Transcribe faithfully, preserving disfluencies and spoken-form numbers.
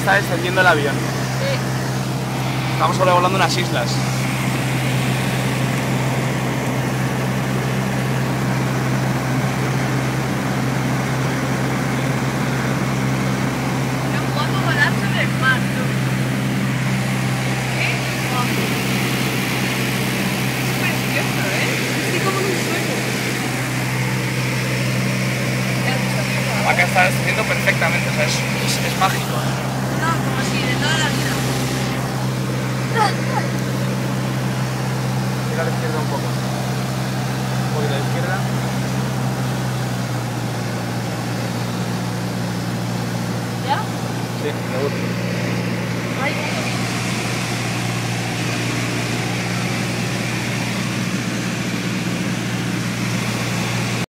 está descendiendo el avión. Sí. Estamos sobrevolando unas islas. Qué guapo volar sobre el mar, tú. Qué guapo. Es precioso, ¿eh? Estoy como en un sueño. ¿Ya has visto que yo? Acá está descendiendo perfectamente, o sea, es, es, es mágico, ¿eh? No, como si de toda la vida. Gira a la izquierda un poco. Un poquito a la izquierda.